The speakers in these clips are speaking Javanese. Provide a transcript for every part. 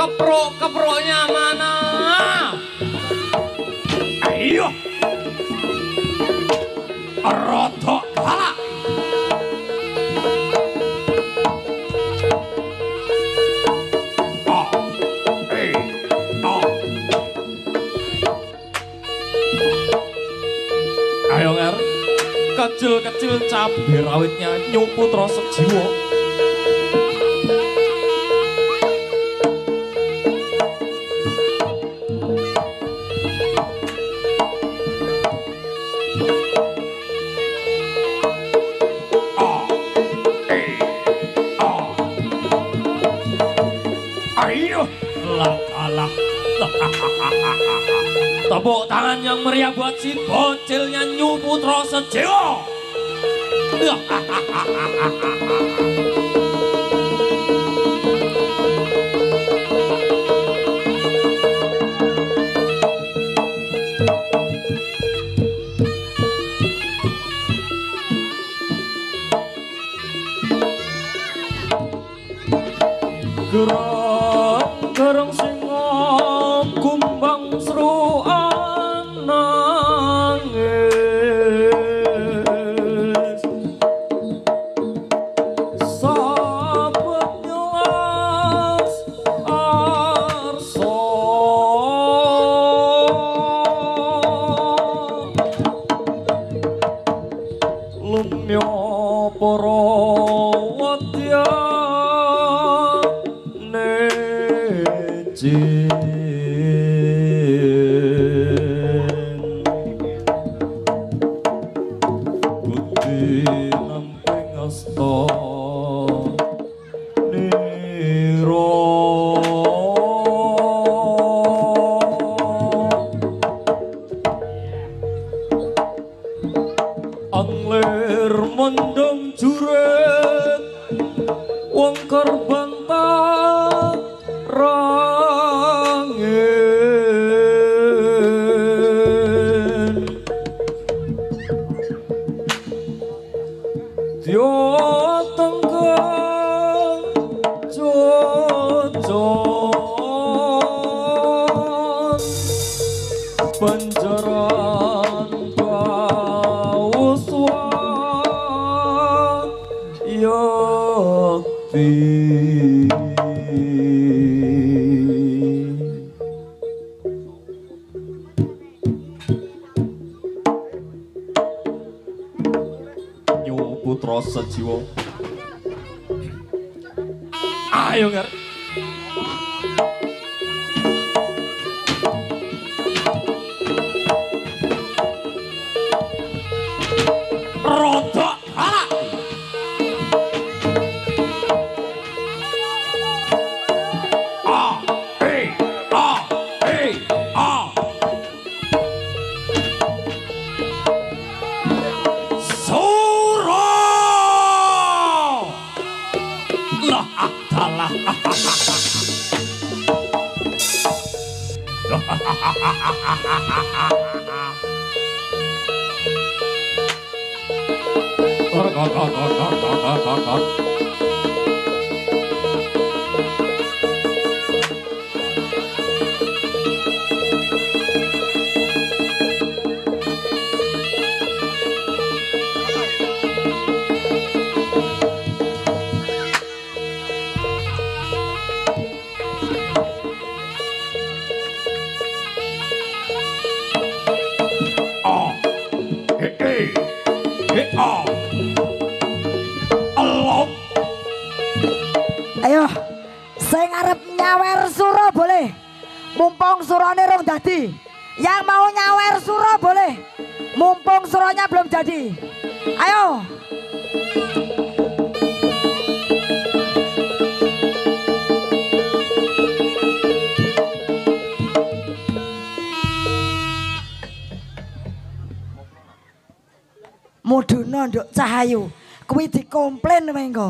Keprok-keproknya mana? Ayo. Rodok galak. Ayo Nger, kecil-kecil cabai rawitnya nyumput rasa jiwa. Ayo, lah. Tepuk tangan yang meriah buat si bocilnya Nyu Putra Sejiwo. Gerang singom kumbang seruan nangis sabet nyelas arso lumyo poro wadya Budi namping asta niro angler mendem juret wong karbanta rangin Tio tenggang jojon panjaran kauswa yakti Putra Sejiwo. Ayo Nger. Rodok galak. Ayo, saya ngarep nyawer suro boleh. Mumpung surone rong dadi. Yang mau nyawer suro boleh. Mumpung suronya belum jadi. Ayo. Muduna nduk Cahayu. Kuwi dikomplain mengko.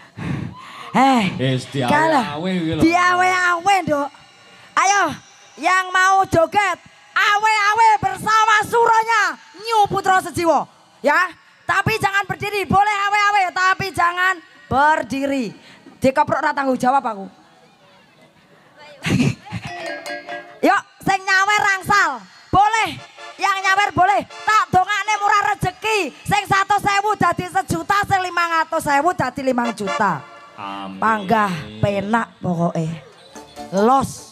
Diawe-awe nduk. Ayo, yang mau joget awe-awe bersama suronya Nyu Putra Sejiwo. Ya, tapi jangan berdiri. Boleh awe-awe, tapi jangan berdiri. Dikeprok ra tanggung jawab aku. Yuk, sing nyawer rangsal. Boleh. Yang nyawer boleh. Tak dongane murah rezeki. Sing 100.000 dadi 1 juta, sing 500.000 dadi 5 juta. Amin. Panggah penak pokoknya. Los.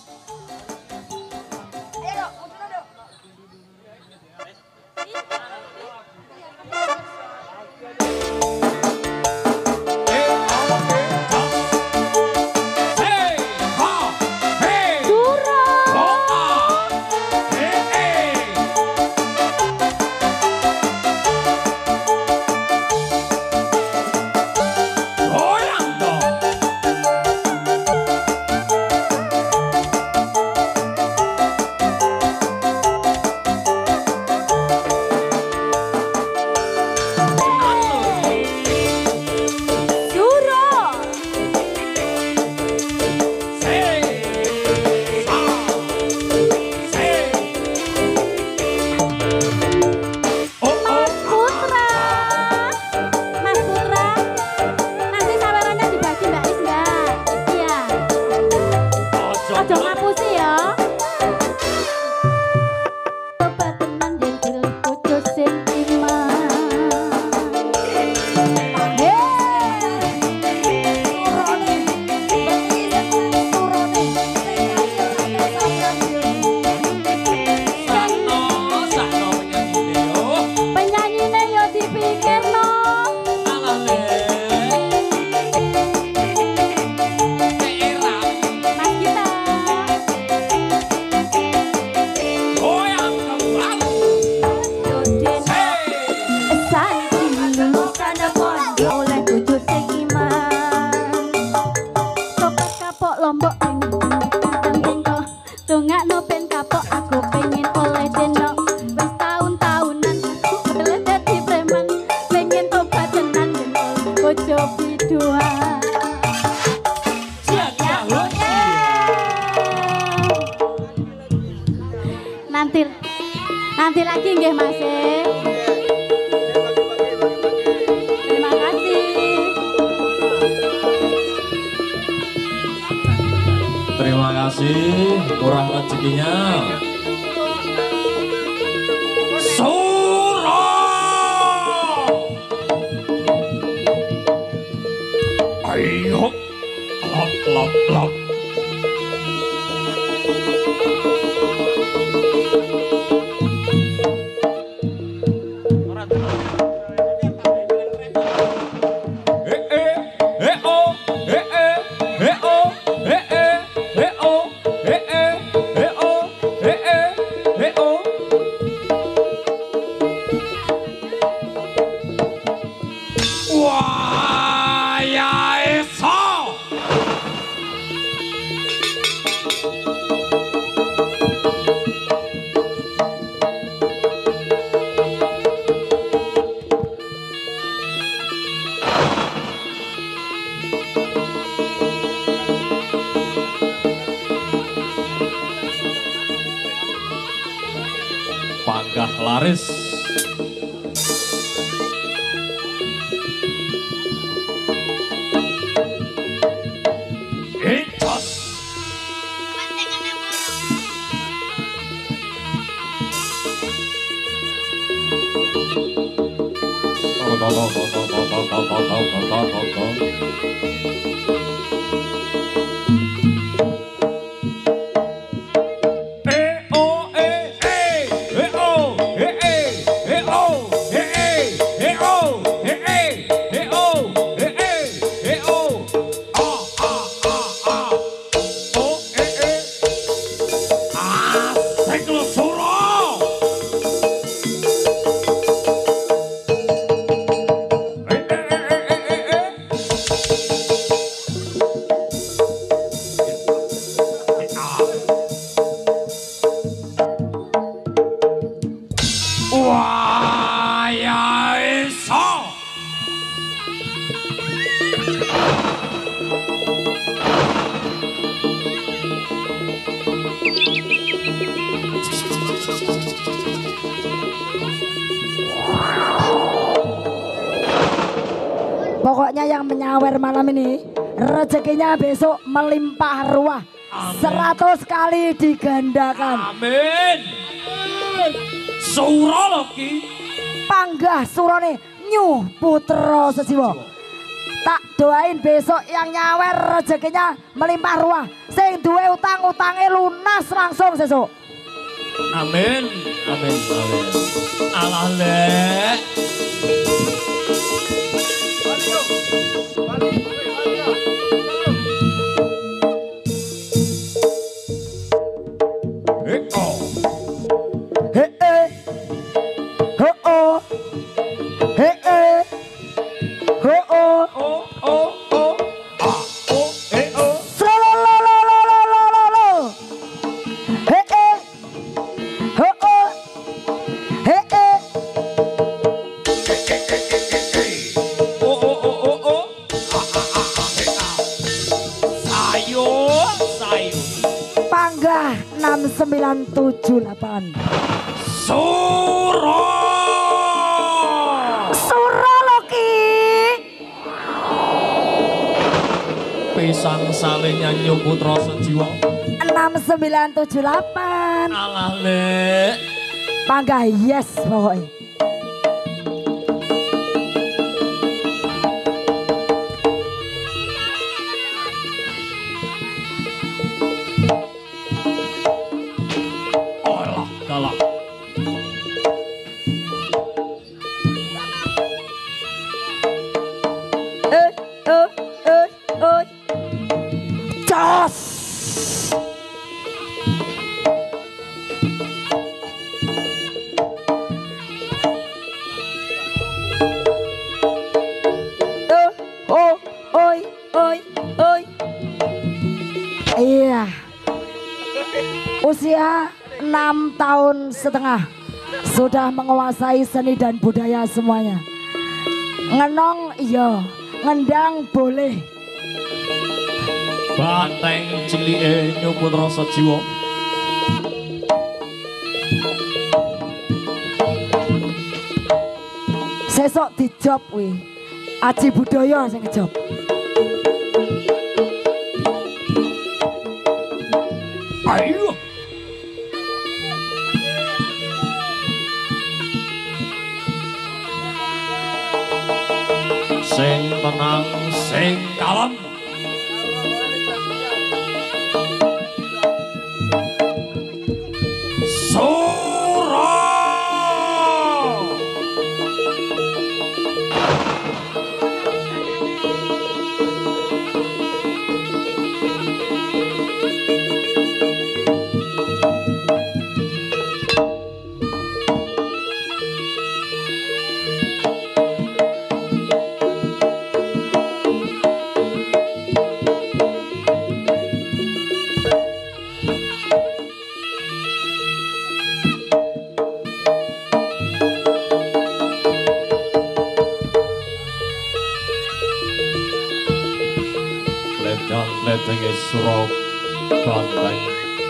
Nanti lagi nggih Mas. Terima kasih. Terima kasih, kurang rezekinya. Suro. Ayo, lap lap lap. Panggah laris. Ecos. Pokoknya yang menyawer malam ini rezekinya besok melimpah ruah. Amin. 100 kali digandakan. Amin. Sura lho Ki. Panggah surane Nyuh Putra Sejiwa. Tak doain besok yang nyawer rezekinya melimpah ruah. Sing duwe utang-utange lunas langsung sesuk. Amin. Amin. Amin. Alah lek. Panggah 6978. Sura. Sura lho Ki. Pisang salenya Nyuh Putra Sejiwa. 6978. Alah lek. Panggah yes pokoknya. Alah galak. Jos. Iya. Usia 6 tahun setengah sudah menguasai seni dan budaya semuanya. Ngenong iya, ngendang boleh. Banteng cilike Nyuh Putra Sejiwa. Sesok dijob wi. Aji budaya sing ngejob. Ayo. Sing tenang, sing kalem. Sura. Letenge Sura Banteng.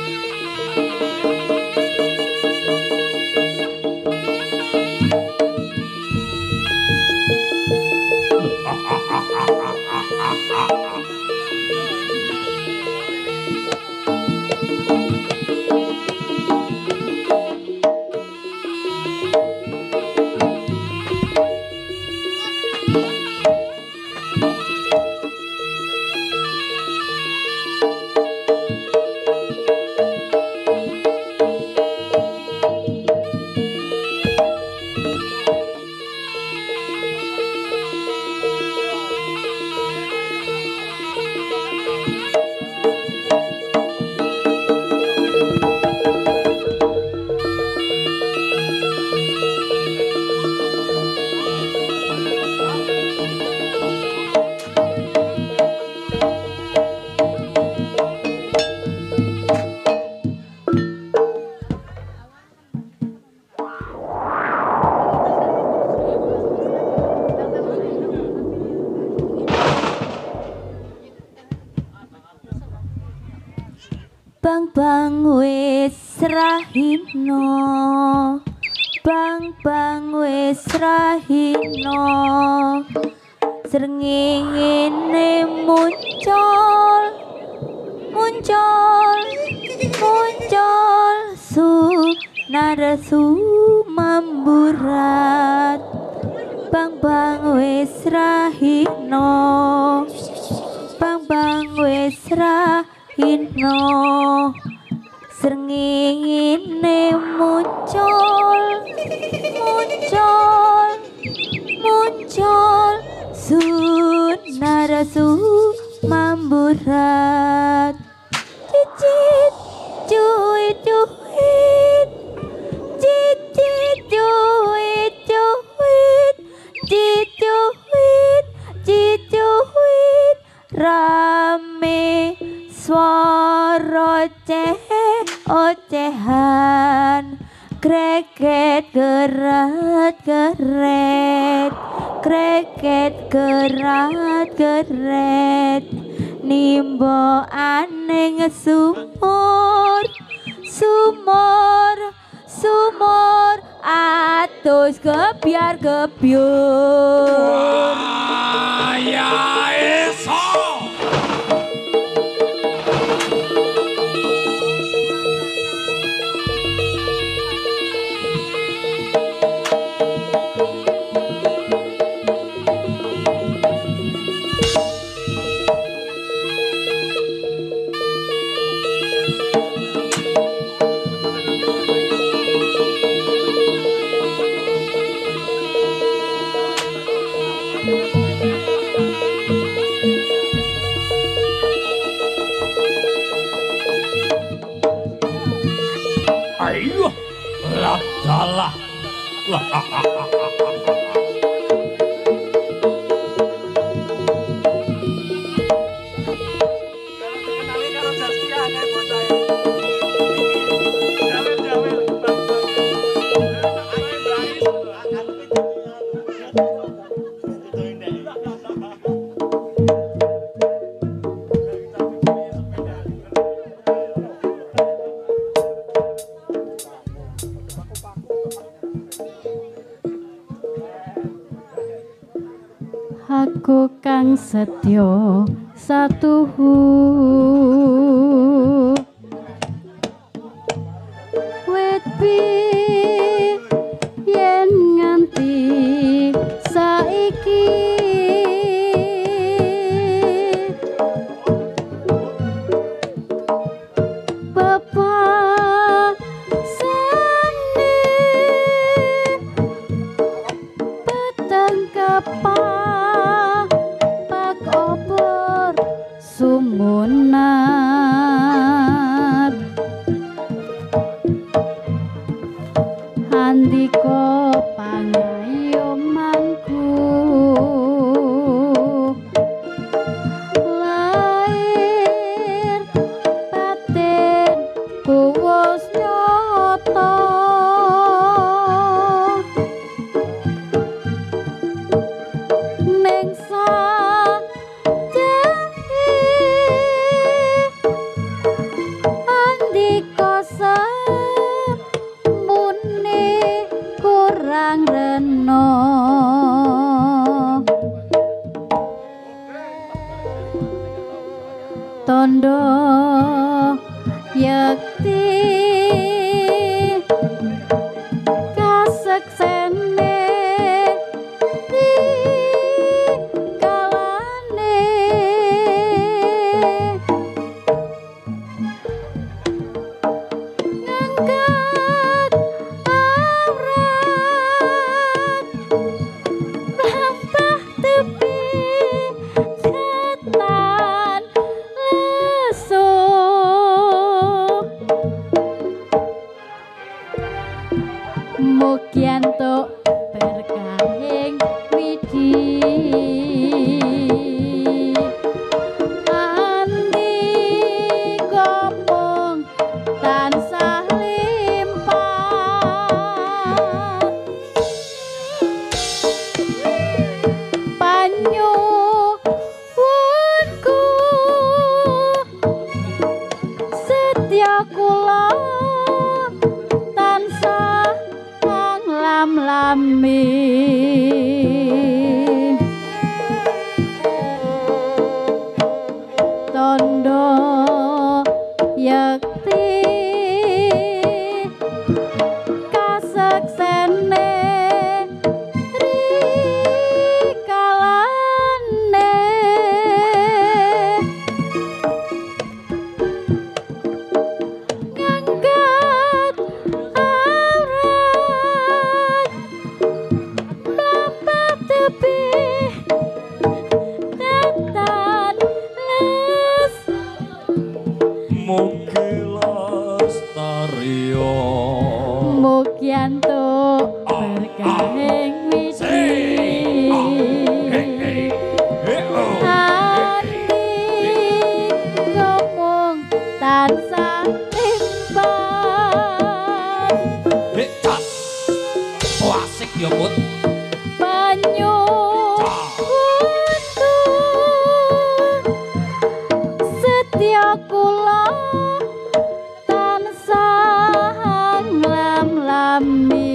Bang bang wis rahino, bang bang wis rahino, srengenge muncul muncul muncul narasu memburat bang wis rahino bang wis rahino srengenge muncul narasu memburat cicit cuit cuit cicit cuit cuit cicuit cicuit rame swara ocehan kreket gerat geret kreket gerat geret nimbo aneng sumur atus gebyar gebyur ya iso ayo ladalah aku kang setya satuhu wit yen nganti saiki bapak sane peteng kepak pak obor sumunat handika pangayomanku lair batin kuwus nyoto ning sajehi andika semune kurang rena tondo yakti kaseksene di kalane ngangkat aurat lampah tepi setan lesu mugianto berkahing widi andi gomong tansah limpah panyuwunku setya kula tansah nglam-lami tondo bekti kaseksene rikalane ngangkat aurat mlampah tebih tetan les mugi lestario Mugianto berkahing widi hati ngomong tansah imbang Cas. Oh asik ya Put. banyu setia kula tansah nglam-lami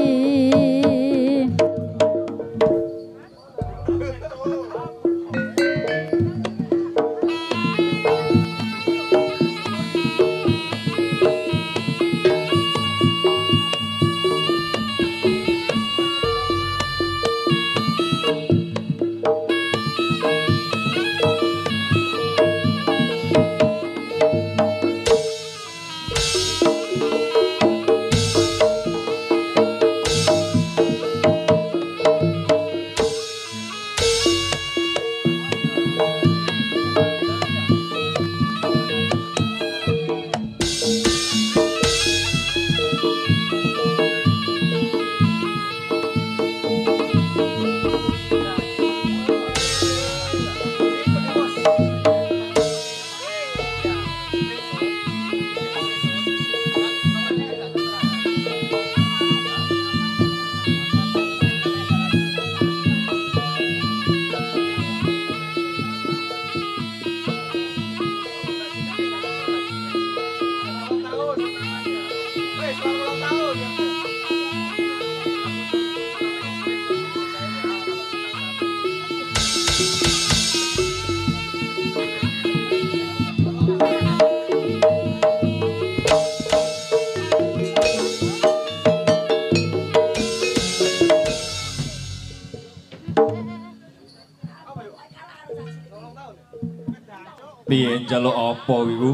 Piye njaluk apa iku?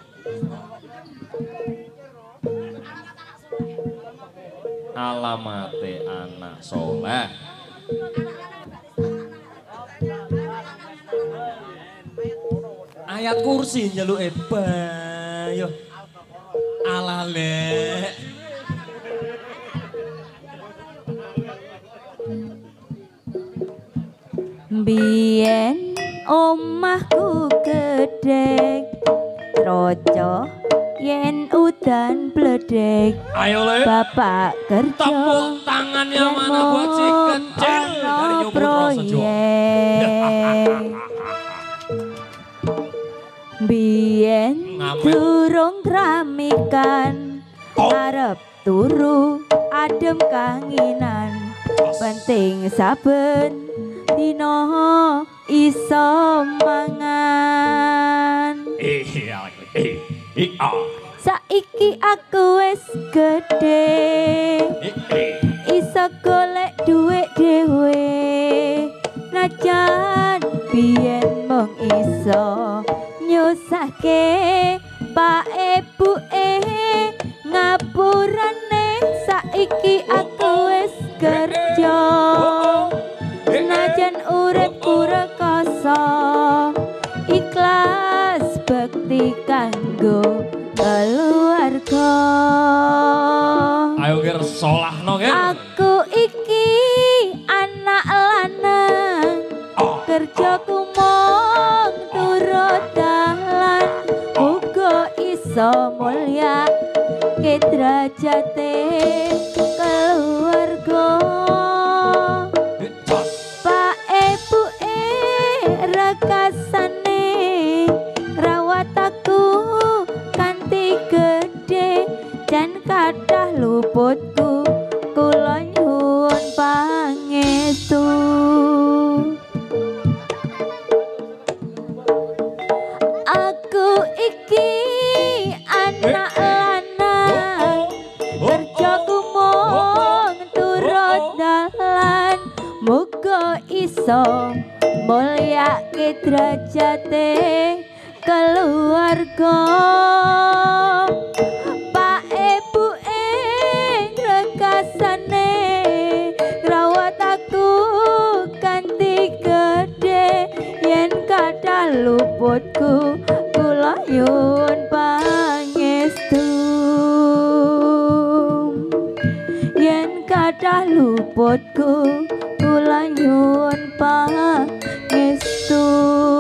Alamate anak soleh. Ayat kursi njaluk yo. Alale. Biyen omahku gedhek troco yen udan bledek Ayo le. bapak kerja Tepuk tangannya yen mana buat si kecil dari ono nyumbut rasa jo. proyek biyen Ngamen. durung kramikan arep turu adem kanginan penting saben dino iso mangan saiki aku wis gedhe iso golek dhuwit dhewe najan biyen mung iso nyusahke pak ibuke ngapurane saiki aku wis kerja najan uripku rekoso ikhlas bekti kanggo keluarga Ayo ger solahno ger. aku iki anak lanang kerjaku mung turut dalan uga iso mulya ke derajate keluarga Pak Ibu rekasane rawat aku kanthi gedhe dan kathah luputku kula nyuwun pangestu aku iki iso mulyake derajate keluarga Pak Ibu ing rekasane rawat aku kanthi gedhe yen kathah luputku kula nyuwun pangestu yen kathah luputku kula nyuwun pangestu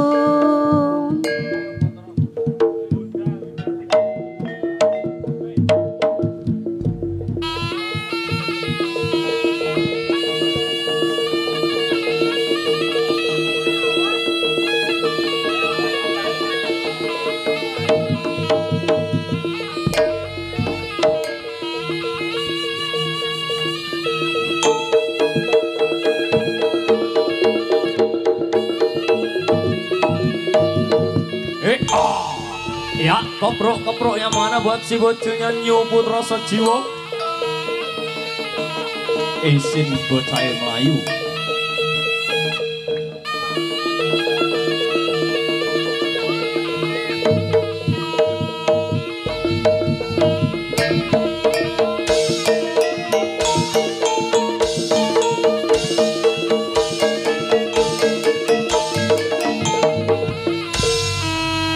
Ya, keprok yang mana buat si bocilnya Nyu Putra Sejiwo. Isin bocah Melayu.